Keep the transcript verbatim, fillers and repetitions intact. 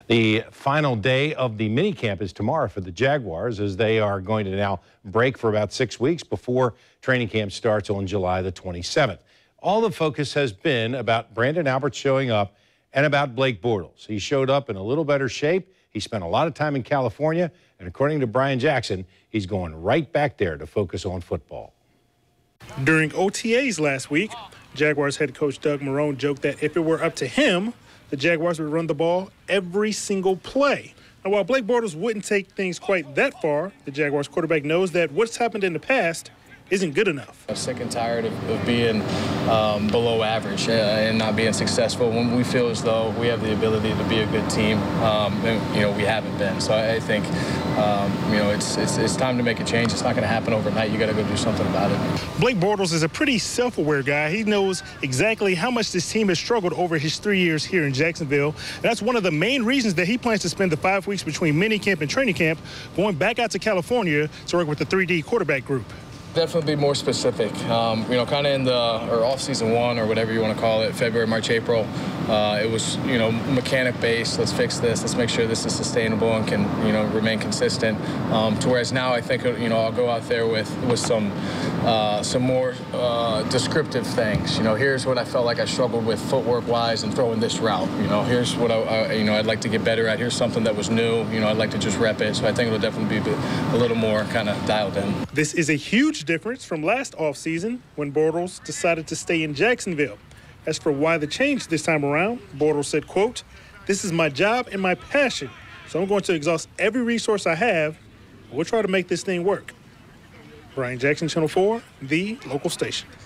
The final day of the minicamp is tomorrow for the Jaguars, as they are going to now break for about six weeks before training camp starts on July the twenty-seventh. All the focus has been about Brandon Albert showing up and about Blake Bortles. He showed up in a little better shape. He spent a lot of time in California, and according to Brian Jackson, he's going right back there to focus on football. During O T As last week, Jaguars head coach Doug Marrone joked that if it were up to him, the Jaguars would run the ball every single play. Now, while Blake Bortles wouldn't take things quite that far, the Jaguars quarterback knows that what's happened in the past isn't good enough. I'm sick and tired of, of being um, below average uh, and not being successful when we feel as though we have the ability to be a good team. Um, and, you know, we haven't been. So I, I think, um, you know, it's, it's it's time to make a change. It's not going to happen overnight. You got to go do something about it. Blake Bortles is a pretty self-aware guy. He knows exactly how much this team has struggled over his three years here in Jacksonville. And that's one of the main reasons that he plans to spend the five weeks between minicamp and training camp going back out to California to work with the three D quarterback group. Definitely be more specific. Um, you know, kind of in the or off season one or whatever you want to call it, February, March, April. Uh, it was, you know, mechanic based. Let's fix this. Let's make sure this is sustainable and can, you know, remain consistent. Um, to whereas now I think, you know, I'll go out there with with some uh, some more uh, descriptive things. You know, here's what I felt like I struggled with footwork wise and throwing this route. You know, here's what I, I you know I'd like to get better at. Here's something that was new. You know, I'd like to just rep it. So I think it'll definitely be a little more kind of dialed in. This is a huge difference from last offseason when Bortles decided to stay in Jacksonville. As for why the change this time around, Bortles said, quote, "This is my job and my passion, so I'm going to exhaust every resource I have, and we'll try to make this thing work." Brian Jackson, Channel four, the local station.